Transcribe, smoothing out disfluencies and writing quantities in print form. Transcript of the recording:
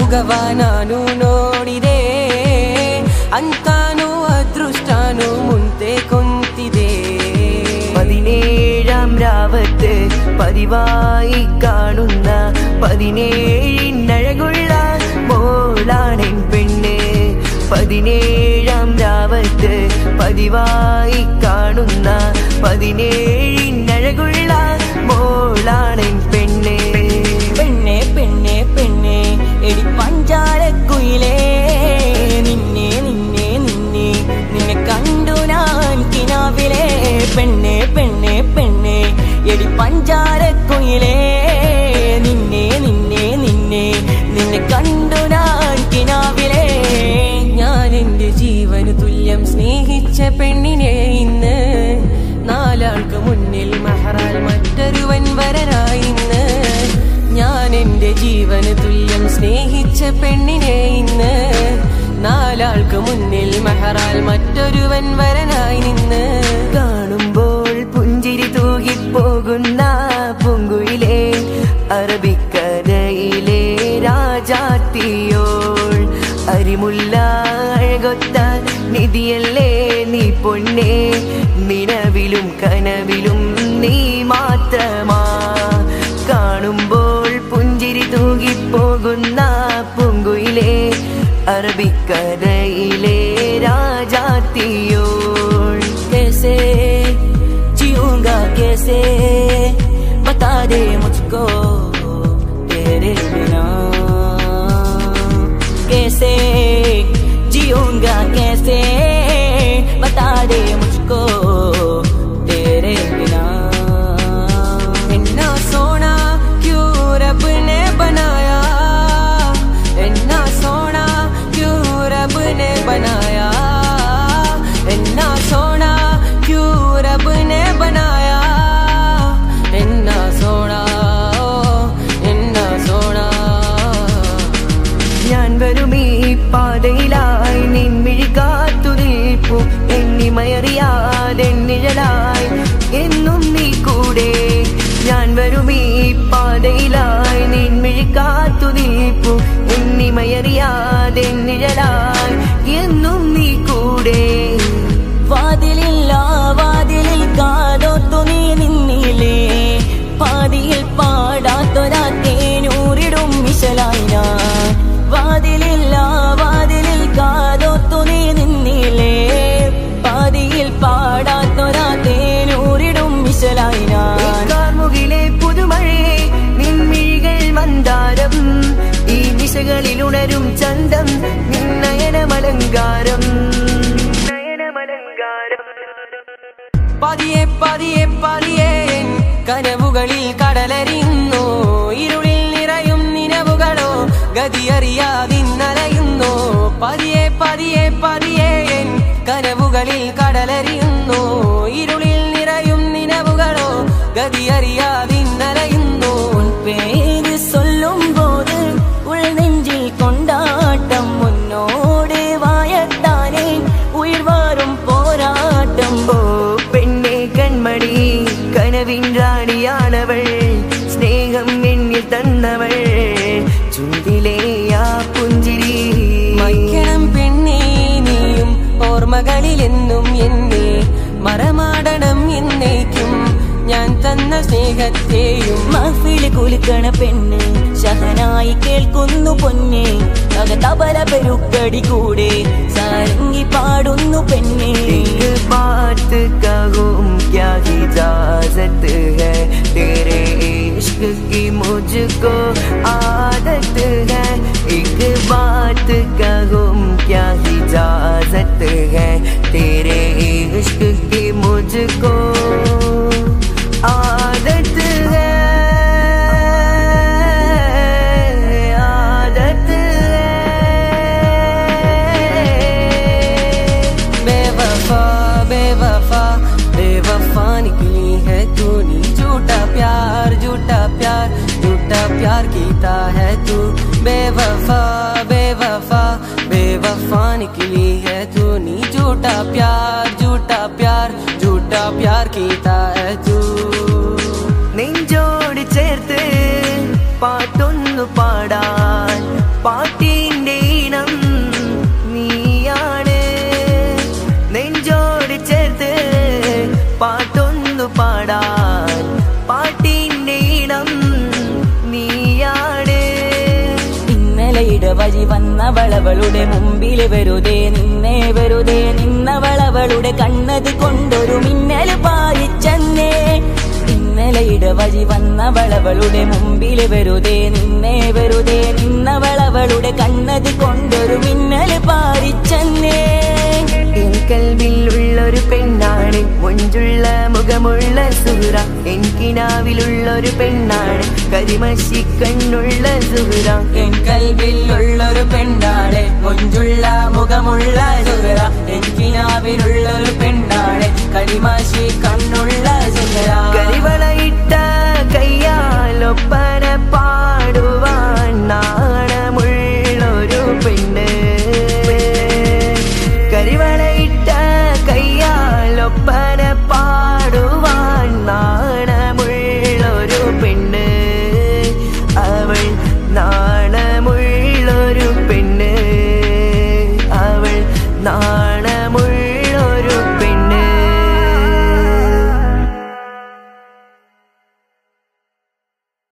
ಮಗವಾನಾನು ನೋಡಿದೆ ಅಂತಾನು ಅದೃಷ್ಟಾನು ಮುಂದೆ ಕುಂತಿದೆ 17ാം രാവത്ത് പതിവായി കാണുന്ന 17-അഴകുള്ള മോളാണെൻ പെണ്ണ് 17ാം രാവത്ത് പതിവായി കാണുന്ന 17-അഴകുള്ള മോളാണെൻ പെണ്ണ് പെണ്ണെ പെണ്ണെ പെണ്ണെ എടി പഞ്ചാരക്കുയിലേ നിന്നെ നിന്നെ നിന്നെ നിന്നെ കണ്ടു ഞാൻ കിനാവിലെ പെണ്ണെ പെണ്ണെ പെണ്ണെ എടി പഞ്ചാരക്കുയിലേ നിന്നെ നിന്നെ നിന്നെ നിന്നെ കണ്ടു ഞാൻ കിനാവിലെ ഞാൻ എൻ്റെ ജീവന് തുല്യം സ്നേഹിച്ച പെണ്ണിനെ ഇന്ന് നാലാൾക്ക് മുന്നിൽ മഹറാൽ മറ്റൊരുവൻ വരനായി ഇന്ന് ഞാൻ എൻ്റെ ജീവന് തുല്യം സ്നേഹിച്ച പെണ്ണിനെ ഇന്ന് നാലാൾക്ക് മുന്നിൽ മഹറാൽ മറ്റൊരുവൻ വരനായി നിന്ന് കാണുമ്പോൾ പുഞ്ചിരി തൂകിപ്പോകുന്ന പൂങ്കുയിലേ അറബിക്കരയിലെ രാജാത്തിയോൾ അരിമുല്ല അഴകൊത്ത നിധിയല്ലേ നീ പൊന്നേ നിലവിലും കനവിലും നീ മാത്രമാ കാണുമ്പോൾ പുഞ്ചിരി തൂകിപ്പോകുന്ന പൂങ്കുയിലേ അറബിക്കരയിലെ രാജാത്തിയോൾ कैसे जीऊंगा कैसे बता दे मुझको तेरे बिना कैसे जीऊंगा कैसे बता दे मुझको तेरे बिना इतना सोना क्यों रब ने बनाया इतना सोना क्यों रब ने बनाया इतना सोना क्यों रब ने बनाया इतना सोना इतना सोना ഞാൻ വരും ഈ പാതയിലായി നിൻമിഴി കാത്തു നിൽപ്പു എന്നിമയറിയാതെ നിഴലായി എന്നും നീ കൂടെ ഞാൻ വരും ഈ പാതയിലായി നിൻമിഴി കാത്തു നിൽപ്പു എന്നിമയറിയാതെ നിഴലായി എന്നും നീ കൂടെ വാതിലില്ല വാതിലിൽ കാതോർത്തു നീ നിന്നില്ലേ പാതിയിൽ പാടാത്തൊരാ തേനൂരിടും മിശലായി ഞാൻ വാതിലില്ല വാതിലിൽ കാതോർത്തു നീ നിന്നില്ലേ പാതിയിൽ പാടാത്തൊരാ തേനൂരിടും മിശലായി ഞാൻ കാർമുകിലെ പുതുമഴയെ നിൻമിഴികൾ മന്ദാരം ഈ നിശകളിലുണരും ചന്തം നിന്നയനമലങ്കാരം പതിയെ പതിയെ പതിയെ കനവുകളിൽ കടലരിയുന്നു ഇരുളിൽ നിറയും നിലവുകളോ ഗതിയറിയാതിന്നലയുന്നു പതിയെ പതിയെ പതിയെ കനവുകളിൽ കടലരിയുന്നു ഇരുളിൽ നിറയും നിലവുകളോ ഗതിയറിയാതിന്നലയുന്നു പേര് சொல்லும் போது உள் நெஞ்சில் கொண்டாட்டம் முன்னோடு வாயத்தானே உயிர் வாரும் போராட்டம் ഓ പെണ്ണെ കൺമണി കനവിൻ റാണിയാണവൾ സ്നേഹം എന്നിൽ തന്നവൾ ചുണ്ടിലെ ആ പുഞ്ചിരി മയ്ക്കണം പെണ്ണേ നീയും ഓർമ്മകളിലെന്നും എന്നെ മറമാടണം എന്നേക്കും ഞാൻ തന്ന സ്നേഹത്തെയും മഹ്ഫില് കുലുക്കണ പെണ്ണ് ശഹനായി കേൾക്കുന്നു പൊന്നെ തബല പെരുക്കടി കൂടെ സാരംഗി പാടുന്നു പെണ്ണെ एक बात कहूँ क्या इजाजत है तेरे इश्क की मुझको आदत है एक बात कहूँ क्या इजाजत है तेरे इश्क की मुझको आदत है आदत है बेवफा बेवफा बेवफा निकली है तूने झूठा प्यार कीता है तू बेवफा പാട്ടിൻ്റെ ഈണം നീയാണ് നെഞ്ചോട് ചേർത്ത് പാട്ടൊന്നു പാടാൻ പാട്ടിൻ്റെ ഈണം നീയാണ് ഇന്നലെ ഇടവഴി വന്നവളവളുടെ മുമ്പിൽ വെറുതെ നിന്നവളവളുടെ കണ്ണത് കൊണ്ടൊരു മിന്നൽ പായിച്ചെന്നേ ഇന്നലെ ഇടവഴി വന്നവളവളുടെ മുമ്പിൽ വെറുതെ നിന്നവളവളുടെ കണ്ണത് കൊണ്ടൊരു മിന്നൽ പായിച്ചെന്നേ എൻ കൽവിലുള്ളൊരു പെണ്ണാണ് മൊഞ്ചുള്ള മുഖമുള്ള സുഹ്റ എൻ കിനാവിലുള്ളൊരു പെണ്ണാണ് കരിമശി കണ്ണുള്ള സുഹ്റ എൻ കൽവിലുള്ളൊരു പെണ്ണാണ് മൊഞ്ചുള്ള മുഖമുള്ള സുഹ്റ എൻ കിനാവിലുള്ളൊരു പെണ്ണാണ് കരിമശി കണ്ണുള്ള സുഹ്റ കരിവളയിട്ട കയ്യാലൊപ്പന പാടുവാൻ നാണമുള്ളൊരു പെണ്ണ് കരിവളയിട്ട കയ്യാലൊപ്പന പാടുവാൻ നാണമുള്ളൊരു പെണ്ണ് അവൾ നാണമുള്ളൊരു പെണ്ണ് അവൾ